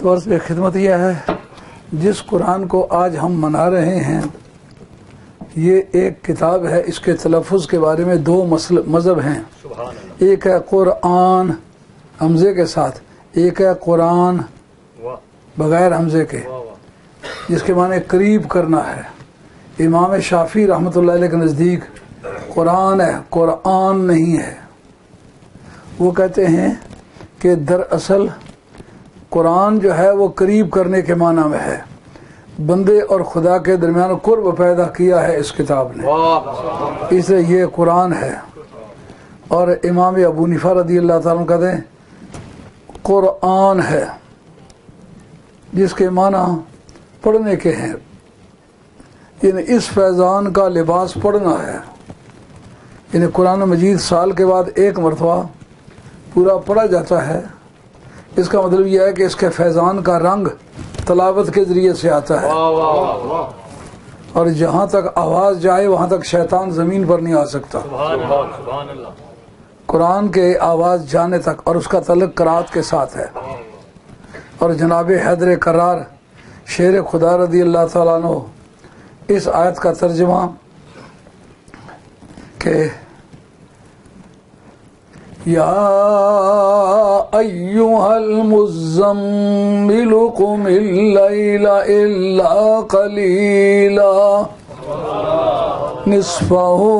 تو عرض خدمت یہ ہے، جس قرآن کو آج ہم منا رہے ہیں یہ ایک کتاب ہے، اس کے تلفظ کے بارے میں دو مذہب ہیں۔ ایک ہے قرآن حمزے کے ساتھ، ایک ہے قرآن بغیر حمزے کے، جس کے معنی قریب کرنا ہے۔ امام شافعی رحمۃ اللہ علیہ کے نزدیک قرآن ہے، قرآن نہیں ہے۔ وہ کہتے ہیں کہ دراصل قرآن جو ہے وہ قریب کرنے کے معنی میں ہے، بندے اور خدا کے درمیان قرب پیدا کیا ہے اس کتاب نے، اس لیے یہ قرآن ہے۔ اور امام ابو حنیفہ رضی اللہ تعالیٰ کہتے ہیں قرآن ہے، جس کے معنی پڑھنے کے ہیں، یعنی اس فیضان کا لباس پڑھنا ہے۔ یعنی قرآن مجید سال کے بعد ایک مرتبہ پورا پڑھا جاتا ہے، اس کا مطلب یہ ہے کہ اس کے فیضان کا رنگ تلاوت کے ذریعے سے آتا ہے، اور جہاں تک آواز جائے وہاں تک شیطان زمین پر نہیں آ سکتا۔ قرآن کے آواز جانے تک، اور اس کا تعلق قرات کے ساتھ ہے۔ اور جناب حیدر کرار شیر خدا رضی اللہ تعالیٰ عنہ اس آیت کا ترجمہ کہ یا ایھا المزمل قم اللیل الا قلیلا نصفہ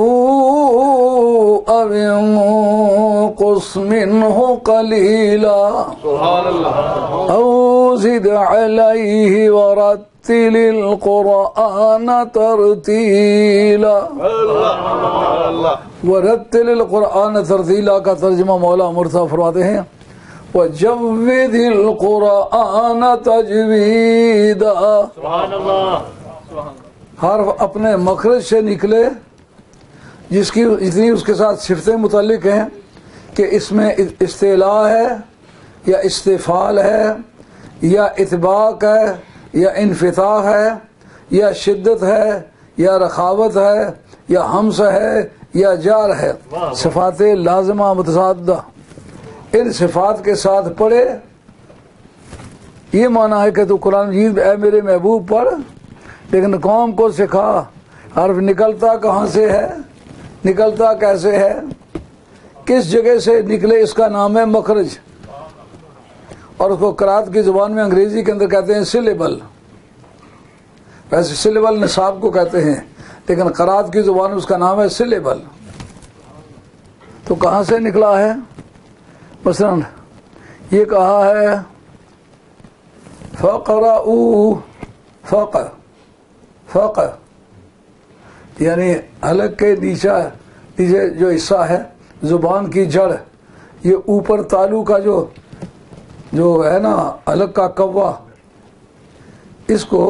او انقص منہ قلیلا او زد علیہ ورتل القرآن ترتیلا۔ ورتل القرآن ترتیلا کا ترجمہ مولا مرتضیٰ فرماتے ہیں وجود القرآن تجویدا۔ حرف اپنے مخرج سے نکلے، جس کی اتنی اس کے ساتھ صفتیں متعلق ہیں کہ اس میں استعلاء ہے یا استفعال ہے یا اطباق ہے یا انفتاح ہے یا شدت ہے یا رخاوت ہے یا حمس ہے یا جار ہے، صفات لازمہ متصادہ، ان صفات کے ساتھ پڑھے۔ یہ معنی ہے کہ تو قرآن مجید اے میرے محبوب پڑھ، لیکن قوم کو سکھا حرف نکلتا کہاں سے ہے، نکلتا کیسے ہے، کس جگہ سے نکلے، اس کا نام ہے مخرج، اور اس کو قرات کی زبان میں انگریزی کے اندر کہتے ہیں سلیبل۔ ویسے سلیبل نصاب کو کہتے ہیں، لیکن قرات کی زبان میں اس کا نام ہے سلیبل۔ تو کہاں سے نکلا ہے؟ مثلا یہ کہا ہے فقرؤوا فق یعنی حلق کے نیچے جو حصہ ہے زبان کی جڑ، یہ اوپر تالو کا جو ہے نا حلق کا کوا، اس کو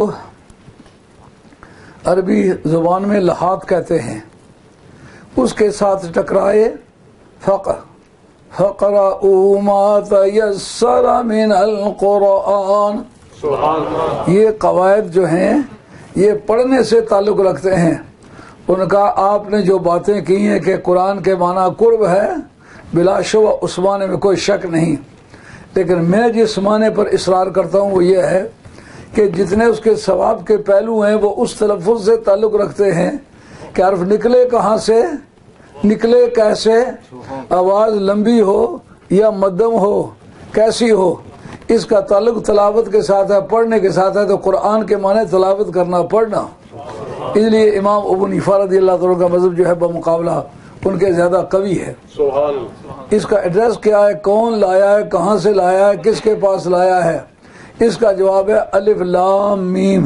عربی زبان میں لحاظ کہتے ہیں، اس کے ساتھ ٹکرائے فقرؤوا ما تيسر من القرآن۔ یہ قواعد جو ہیں یہ پڑھنے سے تعلق رکھتے ہیں۔ ان کا آپ نے جو باتیں کی ہیں کہ قرآن کے معنی قرب ہے، بلا شبہ اس معنی میں کوئی شک نہیں، لیکن میں جس معنی پر اصرار کرتا ہوں وہ یہ ہے کہ جتنے اس کے ثواب کے پہلو ہیں وہ اس تلفظ سے تعلق رکھتے ہیں کہ حرف نکلے کہاں سے، نکلے کیسے، آواز لمبی ہو یا مدھم ہو، کیسی ہو، اس کا تعلق تلاوت کے ساتھ ہے، پڑھنے کے ساتھ ہے۔ تو قرآن کے معنی تلاوت کرنا، پڑھنا۔ اس لیے امام ابو حنیفہ رضی اللہ تعالیٰ کا مذہب جو ہے بمقابلہ ان کے زیادہ قوی ہے۔ اس کا ایڈریس کیا ہے، کون لایا ہے، کہاں سے لایا ہے، کس کے پاس لایا ہے، اس کا جواب ہے الف لام میم۔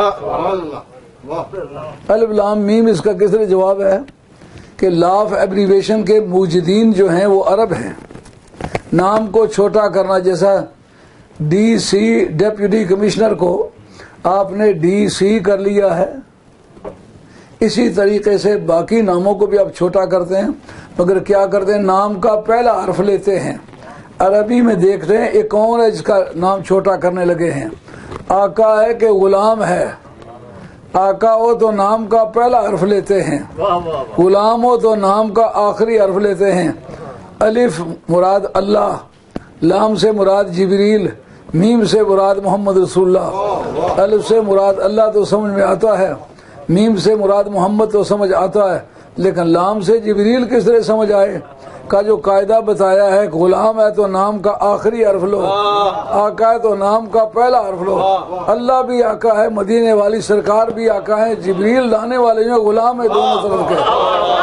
الف لام میم اس کا کس طرح جواب ہے کہ لاف ایبریویشن کے موجدین جو ہیں وہ عرب ہیں۔ نام کو چھوٹا کرنا، جیسا ڈی سی ڈیپٹی کمشنر کو آپ نے ڈی سی کر لیا ہے، اسی طریقے سے باقی ناموں کو بھی آپ چھوٹا کرتے ہیں، مگر کیا کرتے ہیں، نام کا پہلا حرف لیتے ہیں۔ عربی میں دیکھتے ہیں ایک کون ہے جس کا نام چھوٹا کرنے لگے ہیں، آقا ہے کہ غلام ہے۔ آقا ہو تو نام کا پہلا حرف لیتے ہیں، غلام ہو تو نام کا آخری حرف لیتے ہیں۔ الف مراد اللہ، لام سے مراد جبریل، میم سے مراد محمد رسول اللہ، الف سے مراد اللہ تو سمجھ میں آتا ہے، میم سے مراد محمد تو سمجھ آتا ہے، لیکن لام سے جبریل کس طرح سمجھ آئے کا جو قاعدہ بتایا ہے، غلام ہے تو نام کا آخری حرف لو، آقا ہے تو نام کا پہلا حرف لو۔ اللہ بھی آقا ہے، مدینے والی سرکار بھی آقا ہے، جبریل لانے والے جو غلام ہے، دونوں طرف کے۔